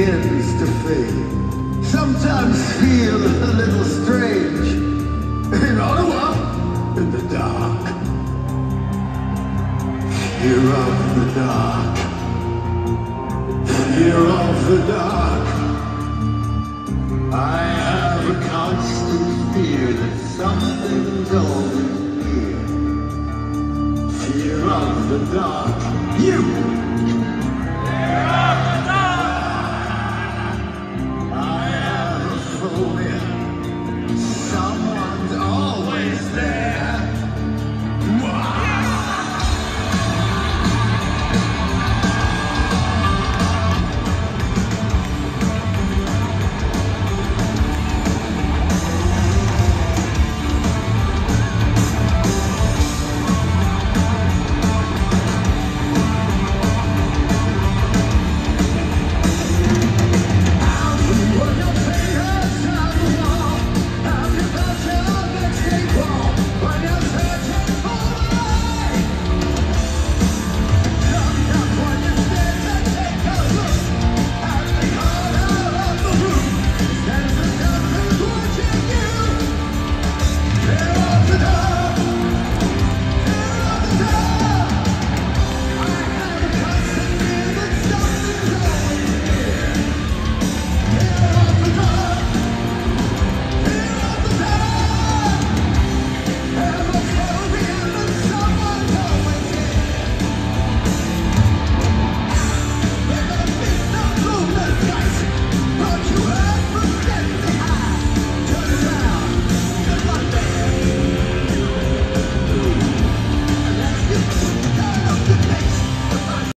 begins to fade. Sometimes feel a little strange. In Ottawa, in the dark. Fear of the dark. Fear of the dark. I have a constant fear that something's always here. Fear of the dark. You!